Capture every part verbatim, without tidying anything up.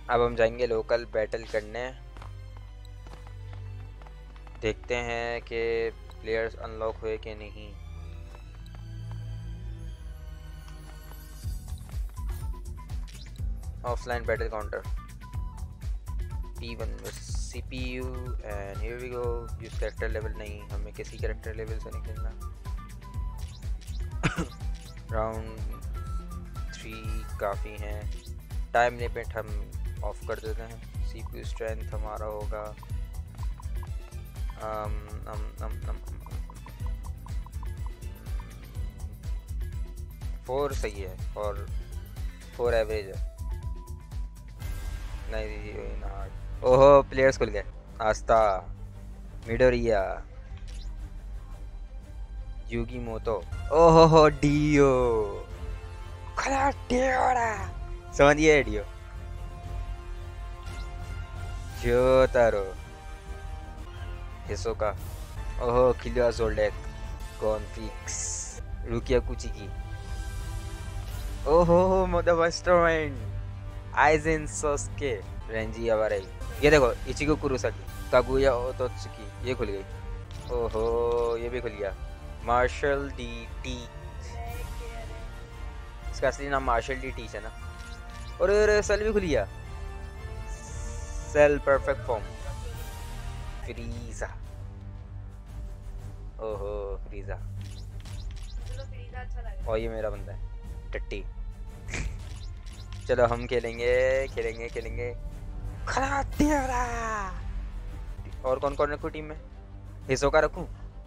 अब हम जाएंगे लोकल बैटल करने, देखते हैं कि प्लेयर्स अनलॉक हुए कि नहीं। Offline battle counter P one CPU and here we go. Use character level नहीं, हमें किसी कैरेक्टर लेवल से नहीं खेलना। राउंड थ्री काफ़ी हैं। टाइम लिमिट हम ऑफ कर देते हैं। सीपीयू स्ट्रेंथ हमारा होगा um, um, um, um, four सही है और फोर एवरेज है। नहीं ना। ओहो प्लेयर्स खुल गए। आस्था, मिडोरिया, यूगी मोतो, ओहो हो डियो, खला डियोरा, समझिए डियो, जोतारो, हिसोका, ओहो किलिया जोल्डेक, कॉन्फिक्स, रुकिया कुचिकी, ओहो हो मोदा mastermind, Aizen Sosuke, Renji Abarai. ये देखो इचिको कुरुसाकी, कागुया ओतोत्सुकी, ये खुल गई। ओहो ये भी खुल गया। मार्शल डी टी, इसका असली नाम मार्शल डी टीच है ना। और और सेल भी खुल गया। सेल परफेक्ट फॉर्म, फ्रीजा, ओहो फ्रीजा, और ये मेरा बंदा है टट्टी। चलो हम खेलेंगे खेलेंगे खेलेंगे और कौन कौन रखूं टीम में? हिसोका रखूं?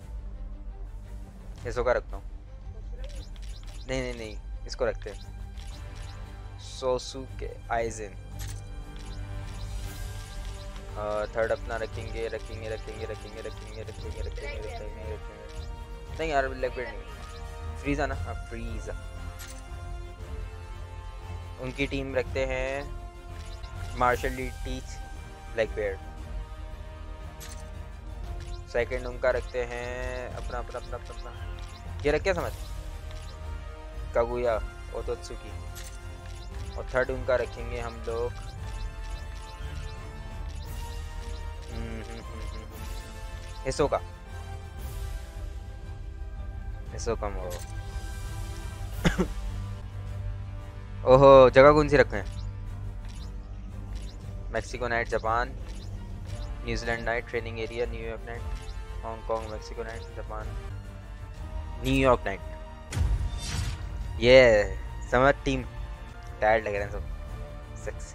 हिसोका रखता हूँ। नहीं नहीं नहीं इसको रखते हैं। सोसुके आइजेन। थर्ड अपना रखेंगे रखेंगे रखेंगे रखेंगे रखेंगे रखेंगे रखेंगे रखेंगे रखेंगे नहीं यार लेग बेड नहीं, फ्रीजा ना। हाँ फ्रीजा। उनकी टीम रखते हैं Marshall D Teach black beard. Second उनका रखते हैं अपना अपना अपना अपना, अपना। ये रख क्या समझ, कागुया ओतोत्सुकी। और थर्ड उनका रखेंगे हम लोग हिसोका। हिसोका मो ओहो जगह कौन सी रखें? Mexico night, Japan, New Zealand night, training area, New York night, Hong Kong, Mexico night, Japan, New York night. ये समझ टीम टायर्ड लग रहे हैं सब। सेक्सी।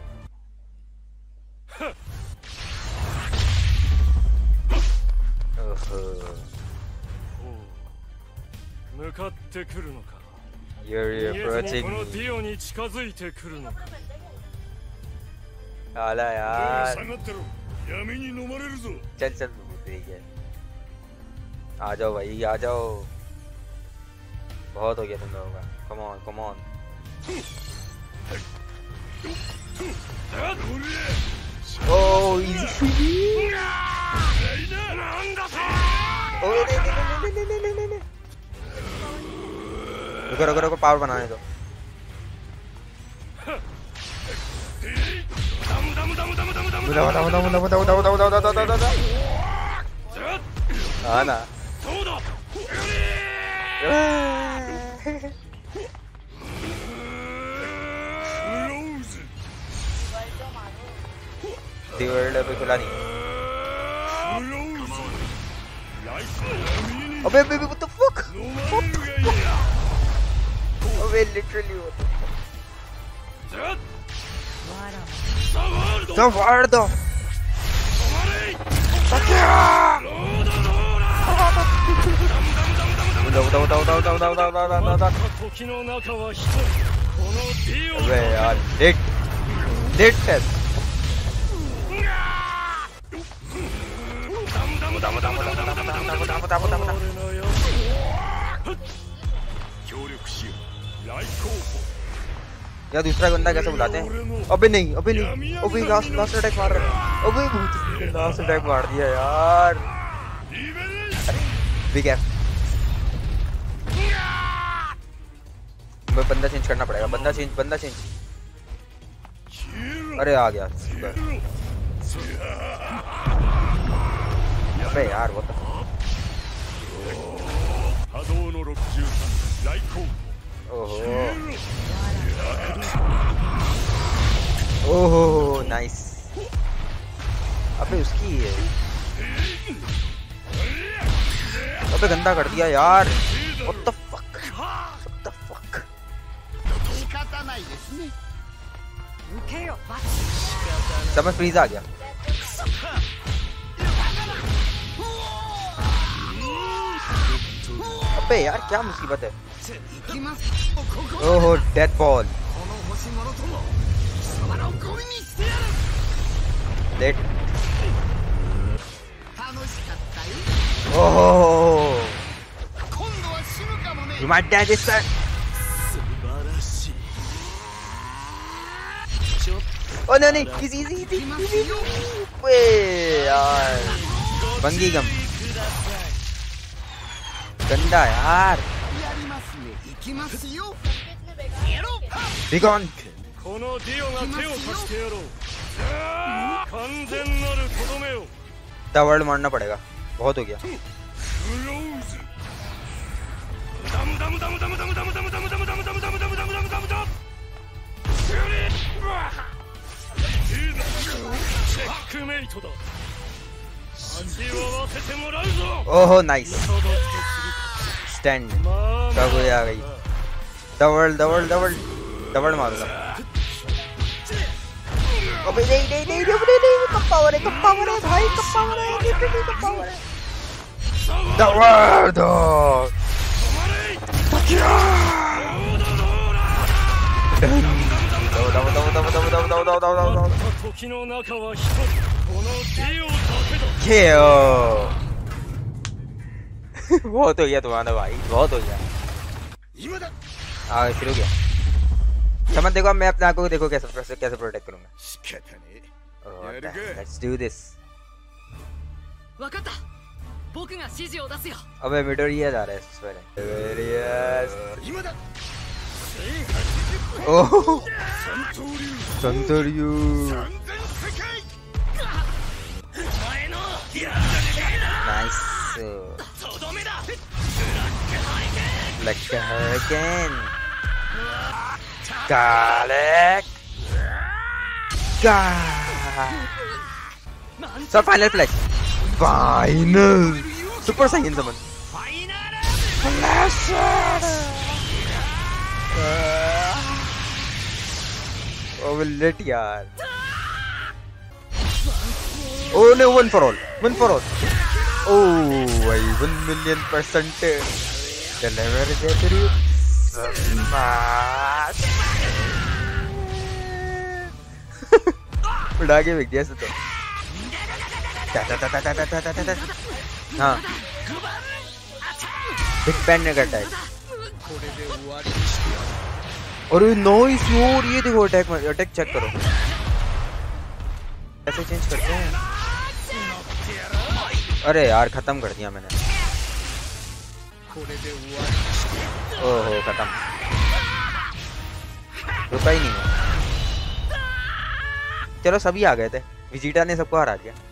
ओहो You're approaching me. आला यार। चल चल ठीक है, आ जाओ भाई आ जाओ। बहुत हो गया तुम लोगों का। Come on come on. Oh easy. Oh नहीं नहीं नहीं नहीं नहीं नहीं। रुको रुको रुको पावर बनाने दो। मुदा मुदा मुदा मुदा मुदा मुदा मुदा मुदा मुदा मुदा। हाँ ना। वर्ल्ड अभी खुला नहीं। अबे अबे what the fuck? अबे literally what the fuck? Savardo. अबे यार हिट हिट है। यार दूसरा बंदा कैसे बुलाते हैं? अबे नहीं अबे नहीं अबे लास्ट लास्ट अटैक मार रहा है। अबे बहुत लास्ट अटैक मार दिया यार। Big F. बंदा चेंज करना पड़ेगा। बंदा चेंज बंदा चेंज अरे आ गया। अबे यार वो तो ओहो ओहो नाइस। अबे उसकी है। अबे गंदा कर दिया यार। What the fuck? What the fuck? समझ फ्रीज आ गया। अबे यार क्या मुसीबत है। ओहो डेड बॉल। डेड। ओहो You might die this time. Oh no नहीं easy easy easy easy। वे यार बंगी गम गंदा यार। Be gone। द वर्ल्ड मारना पड़ेगा। बहुत हो गया। ओहो नाइस स्टैंड कागुए आ गई। दवड़ दवड़ दवड़ दवड़ मारूंगा। अबे नहीं नहीं नहीं नहीं नहीं कब पावर है कब पावर है भाई कब पावर है लिटरली कब पावर है। दवड़ दो बहुत हो गया तुम्हारा भाई बहुत हो गया। हाँ शुरू किया। समझ देखो मैं अपने आंखों को देखो कैसे कैसे कैसे प्रोटेक्ट करूंगा। Let's do this। अबे मिडोरिया जा रहा है इस पर। ओह संतोरियो nice. Black Hurricane Garlic So final flash Final Super Saiyan teman Flash Oh let yaar Oh no one for all One for all Oh भाई one million percent Deliver the truth Smash उड़ा के फेंक दिया तो हाँ big band ने करता है और ये नॉइस और ये देखो अटैक अटैक चेक करो कैसे चेंज करते हैं। अरे यार खत्म कर दिया मैंने। ओहो खत्म रुका ही नहीं है। चलो सभी आ गए थे विजिटा ने सबको हरा दिया।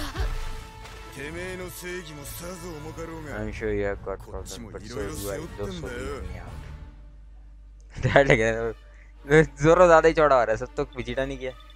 I'm sure you have got problems, but so do I. Don't leave me out. ज़ोरो ज़्यादा ही चौड़ा हो रहा है सब तो विजिटा नहीं किया।